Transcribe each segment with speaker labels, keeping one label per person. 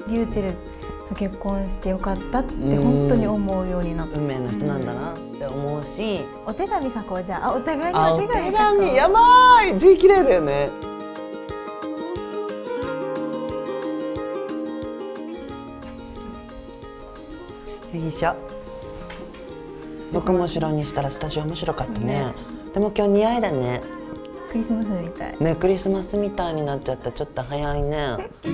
Speaker 1: リューチェルと結婚してよかったって本当に思うようになった。
Speaker 2: 運命の人なんだなって思うし、
Speaker 1: お手紙書こう。じゃあお互いにお手紙書こう。
Speaker 2: お手紙やばーい、字綺麗だよね。よいしょ。僕も後ろにしたらスタジオ面白かったね。でも今日似合いだね。
Speaker 1: クリスマスみたい
Speaker 2: ね、クリスマスみたいになっちゃった。ちょっと早いね。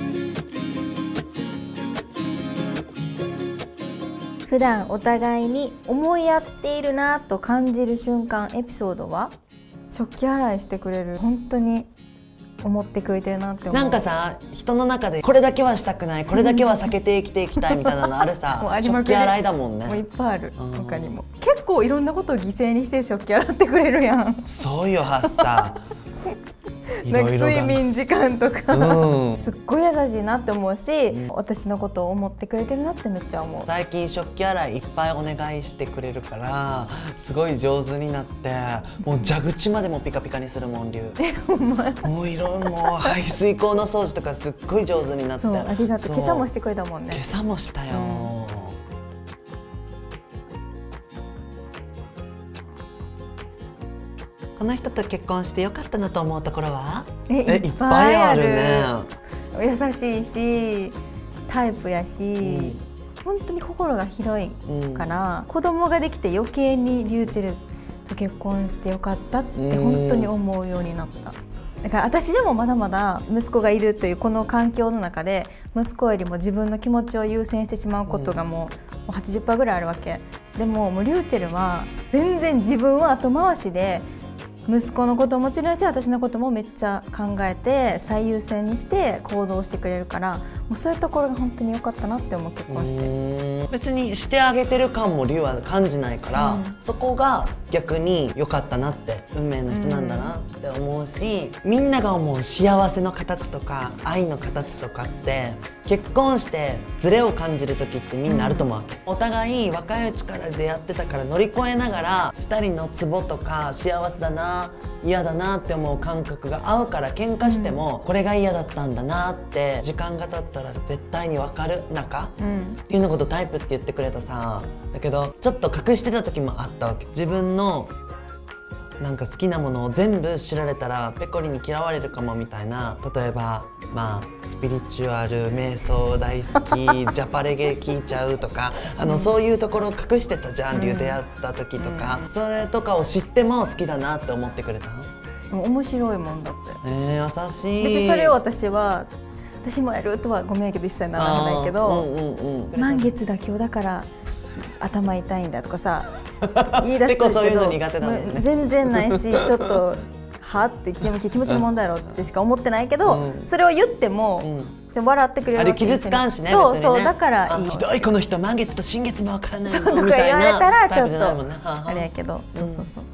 Speaker 1: 普段お互いに思い合っているなと感じる瞬間、エピソードは食器洗いしてくれる。本当に思ってくれてるなって思う。
Speaker 2: なんかさ、人の中でこれだけはしたくない、これだけは避けて生きていきたいみたいなのあるさ。食器洗いだもんね。
Speaker 1: もういっぱいある。他にも結構いろんなことを犠牲にして食器洗ってくれるやん。
Speaker 2: そうよ、はっさ。
Speaker 1: なんか睡眠時間とか、すっごい優しいなって思うし、私のことを思ってくれてるなってめっちゃ思う。
Speaker 2: 最近食器洗いいっぱいお願いしてくれるから、すごい上手になって、もう蛇口までもピカピカにするもん、りゅう。もういろいろ、もう排水口の掃除とかすっごい上手になって。
Speaker 1: そう、ありがとう。今朝もしてくれたもんね。
Speaker 2: 今朝もしたよ。この人と結婚してよかったなと思うところは？いっぱいあるね。
Speaker 1: 優しいし、タイプやし、本当に心が広いから、子供ができて余計にリューチェルと結婚してよかったって本当に思うようになった。だから私でもまだまだ息子がいるというこの環境の中で、息子よりも自分の気持ちを優先してしまうことがもう 80% ぐらいあるわけ。でもリューチェルは全然自分は後回しで、息子のこともちろんし、私のこともめっちゃ考えて最優先にして行動してくれるから、もうそういうところが本当に良かったなって思う。結婚して
Speaker 2: 別にしてあげてる感もリュウは感じないから、そこが逆に良かったなって、運命の人なんだなって思うし、みんなが思う幸せの形とか愛の形とかって結婚してズレを感じる時ってみんなあると思うわけ。お互い若いうちから出会ってたから乗り越えながら、2人のツボとか幸せだな嫌だなって思う感覚が合うから、喧嘩してもこれが嫌だったんだなって時間が経ったら絶対に分かる仲、リュウのことタイプって言ってくれたさ。だけどちょっと隠してた時もあったわけ。自分のなんか好きなものを全部知られたらペコリに嫌われるかもみたいな。例えばまあスピリチュアル、瞑想大好き、ジャパレゲ聞いちゃうとか、そういうところを隠してたじゃん、リュウ出会った時とか。それとかを知っても好きだなって思ってくれたの。
Speaker 1: 面白いもんだって。
Speaker 2: 優しい。
Speaker 1: 別にそれを私もやるとはごめんけど一切ならないけど、満月だ今日だから頭痛いんだとかさ言い出すけど、
Speaker 2: 結構そういうの苦手だもんね。
Speaker 1: 全然ないし、ちょっとはって気持ちの問題やろってしか思ってないけど、それを言っても笑ってくれるわけ。
Speaker 2: あれ傷つかんしね。
Speaker 1: そうそう、だからいい。
Speaker 2: ひどいこの人、満月と新月もわからないの
Speaker 1: とか
Speaker 2: みたい
Speaker 1: 言われたらちょっと
Speaker 2: な
Speaker 1: あれやけど、そうそうそう。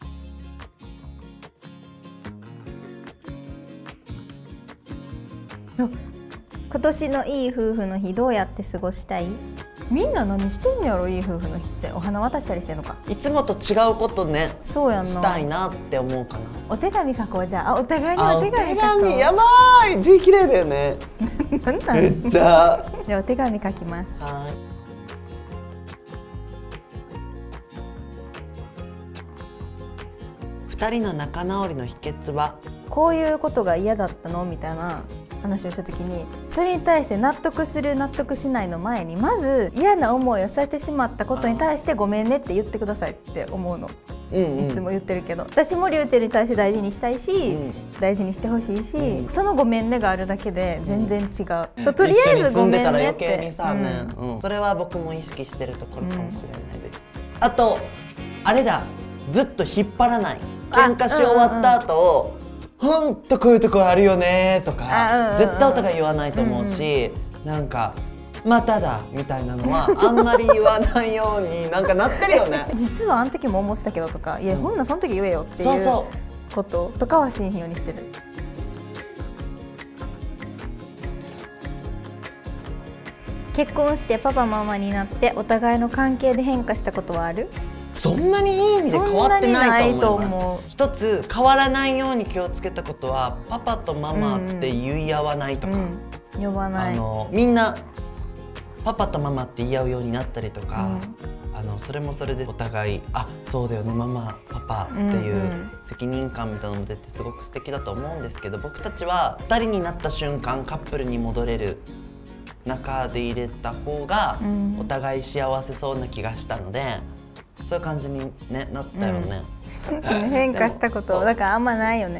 Speaker 1: 今年のいい夫婦の日どうやって過ごしたい？みんな何してんのやろ、いい夫婦の日って。お花渡したりしてんのか。
Speaker 2: いつもと違うことね、
Speaker 1: そうやんな、
Speaker 2: したいなって思うかな。
Speaker 1: お手紙書こう。じゃあお互いにお手紙書こう。
Speaker 2: やばい、字綺麗だよね。めっちゃ。
Speaker 1: じゃあお手紙書きます。
Speaker 2: 2人の仲直りの秘訣は？
Speaker 1: こういうことが嫌だったのみたいな話をした時に、それに対して納得する納得しないの前に、まず嫌な思いをさせてしまったことに対してごめんねって言ってくださいって思うの。いつも言ってるけど、私もリュウチェルに対して大事にしたいし、大事にしてほしいし、そのごめんねがあるだけで全然違う。とりあえずごめんねって。
Speaker 2: それは僕も意識してるところかもしれないです。あとあれだ、ずっと引っ張らない。喧嘩し終わった後、ほんとこういうところあるよねとか絶対お互い言わないと思うし、なんかまただみたいなのはあんまり言わないようになんかなってるよね。
Speaker 1: 実はあの時も思ってたけどとか、いやほんなその時言えよっていうこととかはしんようにしてる。結婚してパパママになってお互いの関係で変化したことはある？
Speaker 2: そんなにいい意味で変わってないと思います。一つ変わらないように気をつけたことは、パパとママって言い合わないとか。
Speaker 1: 呼ばない。
Speaker 2: みんなパパとママって言い合うようになったりとか、それもそれでお互いそうだよねママパパっていう責任感みたいなのも出てすごく素敵だと思うんですけど、僕たちは2人になった瞬間カップルに戻れる中で入れた方がお互い幸せそうな気がしたので、そういう感じに、ね、なったよね。
Speaker 1: 変化したことだからあんまないよね。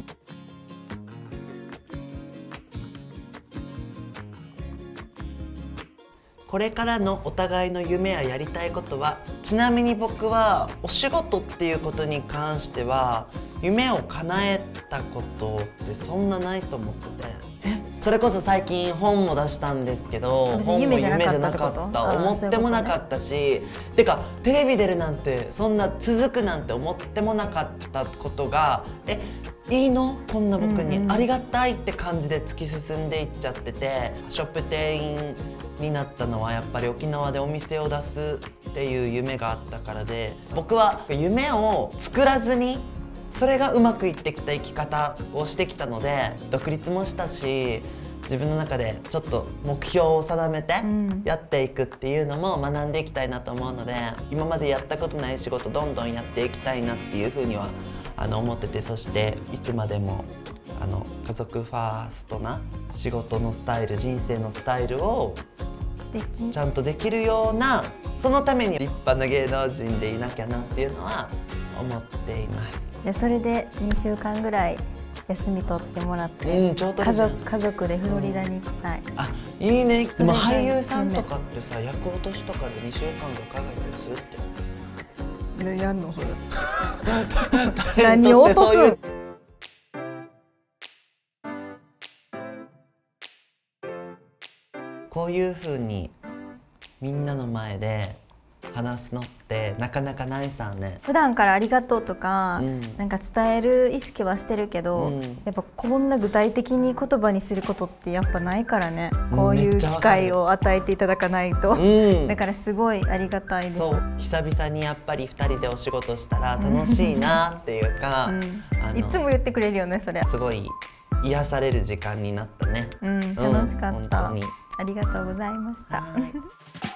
Speaker 2: これからのお互いの夢ややりたいことは、ちなみに僕はお仕事っていうことに関しては夢を叶えたことってそんなないと思ってて、それこそ最近本も出したんですけど、本も夢じゃなかった思ってもなかったし、てかテレビ出るなんてそんな続くなんて思ってもなかったことがいいのこんな僕にありがたいって感じで突き進んでいっちゃってて、ショップ店員になったのはやっぱり沖縄でお店を出すっていう夢があったからで、僕は夢を作らずにそれがうまくいってきた生き方をしてきたので、独立もしたし自分の中でちょっと目標を定めてやっていくっていうのも学んでいきたいなと思うので、今までやったことない仕事どんどんやっていきたいなっていうふうには思ってて、そしていつまでも家族ファーストな仕事のスタイル、人生のスタイルをちゃんとできるような、そのために立派な芸能人でいなきゃなっていうのは思っています。
Speaker 1: じゃあそれで2週間ぐらい休み取ってもらって、家族でフロリダに行きたい。
Speaker 2: いいね。今俳優さんとかってさ、役落としとかで2週間ぐらい海外行ったりするって。
Speaker 1: でやんのそれ。何を落とす？
Speaker 2: こういう風にみんなの前で話すのってなかなかないさね。
Speaker 1: 普段からありがとうとか、なんか伝える意識はしてるけど、やっぱこんな具体的に言葉にすることってやっぱないからね。こういう機会を与えていただかないと、だからすごいありがたいです。
Speaker 2: そう久々にやっぱり2人でお仕事したら楽しいなっていうか、
Speaker 1: いつも言ってくれるよねそれ。
Speaker 2: すごい癒される時間になったね。
Speaker 1: 楽しかった。
Speaker 2: 本当に
Speaker 1: ありがとうございました。